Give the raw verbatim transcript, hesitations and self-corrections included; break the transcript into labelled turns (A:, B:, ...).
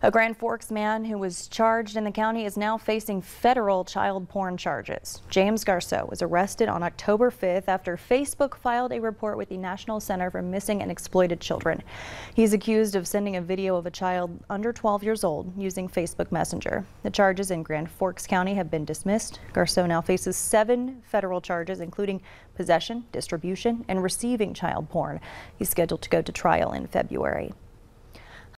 A: A Grand Forks man who was charged in the county is now facing federal child porn charges. James Garceau was arrested on October fifth after Facebook filed a report with the National Center for Missing and Exploited Children. He's accused of sending a video of a child under twelve years old using Facebook Messenger. The charges in Grand Forks County have been dismissed. Garceau now faces seven federal charges, including possession, distribution, and receiving child porn. He's scheduled to go to trial in February.